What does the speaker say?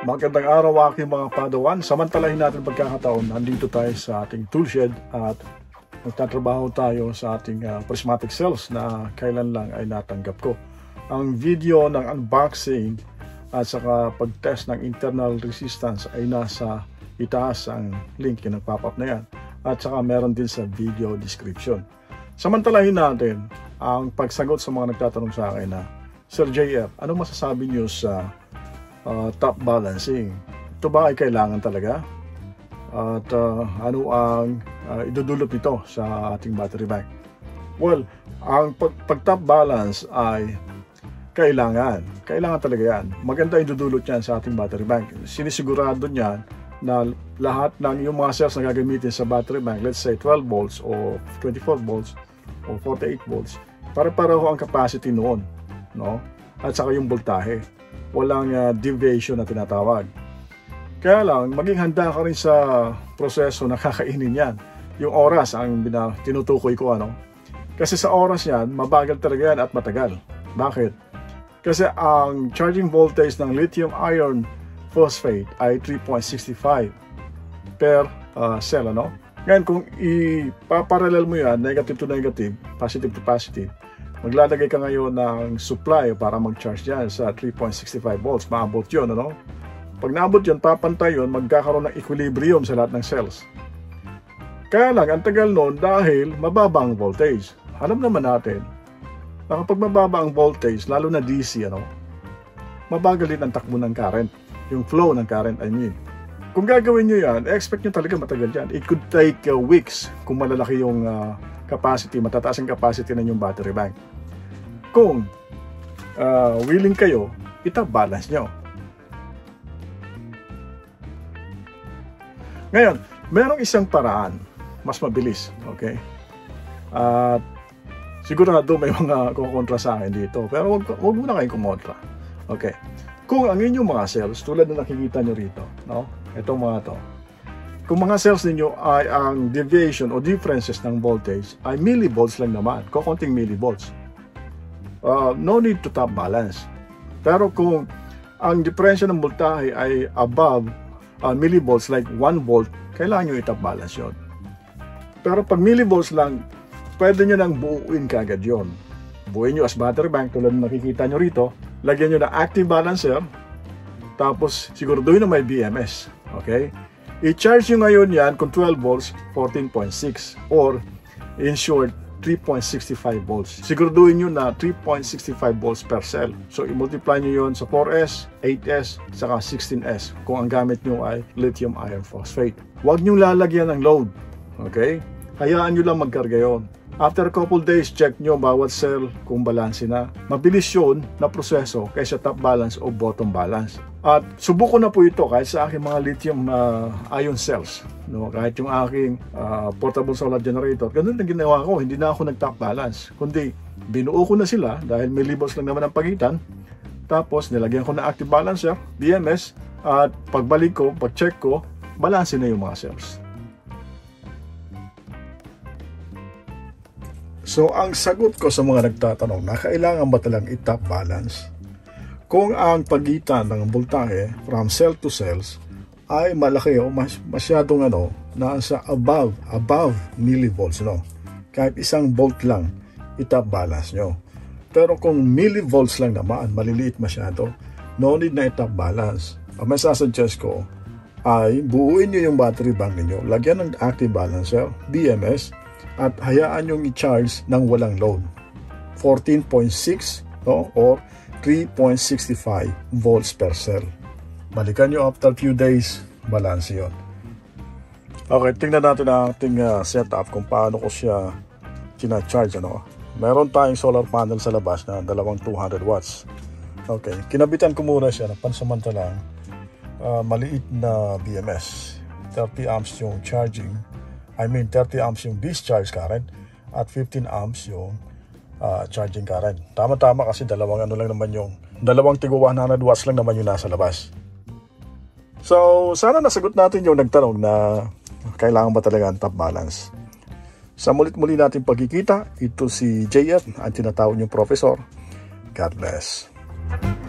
Magandang araw aking mga padawan. Samantalahin natin pagkakataon. Nandito tayo sa ating toolshed at magtatrabaho tayo sa ating prismatic cells na kailan lang ay natanggap ko. Ang video ng unboxing at saka pag-test ng internal resistance ay nasa itaas ang link yung nag-pop up na yan. At saka meron din sa video description. Samantalahin natin ang pagsagot sa mga nagtatanong sa akin na, Sir JF, ano masasabi niyo sa top balancing? Ito ba ay kailangan talaga? At ano ang idudulot nito sa ating battery bank? Well, ang pag-top balance ay kailangan talaga yan. Maganda idudulot yan sa ating battery bank. Sinisigurado niyan na lahat ng yung mga cells na gagamitin sa battery bank, let's say 12 volts o 24 volts o 48 volts, para-pareho ang capacity noon, no? At saka yung voltahe. Walang deviation na tinatawag. Kaya lang, maging handa ka rin sa proseso na kakainin yan. Yung oras ang tinutukoy ko, ano? Kasi sa oras yan, mabagal talaga yan at matagal. Bakit? Kasi ang charging voltage ng lithium iron phosphate ay 3.65 per cell, ano? Ngayon, kung ipaparallel mo yan, negative to negative, positive to positive, maglalagay ka ngayon ng supply para mag-charge yan sa 3.65 volts. Maabot yun, ano? Pag naabot yun, papantay yun, magkakaroon ng equilibrium sa lahat ng cells. Kaya lang, ang tagal nun dahil mababa ang voltage. Alam naman natin, na kapag mababa ang voltage, lalo na DC, ano? Mabagal din ang takbo ng current. Yung flow ng current, I mean. Kung gagawin nyo yan, expect nyo talaga matagal yan. It could take weeks kung malalaki yung capacity, matataas ang capacity ng yung battery bank. Kung willing kayo, i-top balance nyo. Ngayon, merong isang paraan, mas mabilis, okay? At sigurado may mga kukontra sa akin dito, pero wag muna kayong kumontra. Okay. Kung ang inyong mga cells, tulad na nakikita nyo rito, no? Itong mga to. Kung mga cells ninyo ay ang deviation o differences ng voltage ay millivolts lang naman, kukunting millivolts. No need to top balance. Pero kung ang diferensya ng voltahe ay above millivolts like 1 volt, kailangan nyo i-top balance yun. Pero pag millivolts lang, pwede nyo nang buuin kagad yun. Buuin nyo as battery bank tulad na nakikita nyo rito, lagyan nyo ng active balancer, tapos siguraduhin na may BMS. Okay? I-charge nyo ngayon yan kung 12 volts, 14.6 or in short, 3.65 volts. Siguraduhin nyo na 3.65 volts per cell. So, i-multiply nyo yun sa 4S, 8S, saka 16S kung ang gamit nyo ay lithium iron phosphate. Huwag nyo lalagyan ng load. Okay? Hayaan nyo lang magkarga yun. After a couple days, check nyo bawat cell kung balanse na. Mabilis yun na proseso kaysa top balance o bottom balance. At subuko na po ito kahit sa aking mga lithium ion cells. No? Kahit yung aking portable solar generator. Ganun na ginawa ko, hindi na ako nag-top balance. Kundi binuo ko na sila dahil millivolts lang naman ang pagitan. Tapos nilagyan ko na active balancer, BMS. At pagbalik ko, pag-check ko, balanse na yung mga cells. So, ang sagot ko sa mga nagtatanong na kailangan ba talang i-top balance? Kung ang pagitan ng voltahe from cell to cells ay malaki o masyadong nasa above millivolts, no? Kahit 1 volt lang, i-top balance nyo. Pero kung millivolts lang naman, maliliit masyado, no need na i-top balance. Ang masasuggest ko ay buuin nyo yung battery bank ninyo, lagyan ng active balancer, BMS, at hayaan yung i-charge ng walang load. 14.6 no? Or 3.65 volts per cell. Balikan nyo after few days, balance yun. Okay, tingnan natin ang ating setup kung paano ko siya kina-charge. Meron tayong solar panel sa labas na dalawang 200 watts. Okay, kinabitan ko muna siya ng pansamantalang maliit na BMS. 30 amps yung charging. 30 amps yung discharge current at 15 amps yung charging current. Tama-tama kasi dalawang tigo 100 watts lang naman yung nasa labas. So, sana nasagot natin yung nagtanong na kailangan ba talaga ang top balance. Sa mulit-muli natin pagkikita, ito si JF, ang tinatawag niyong professor. God bless.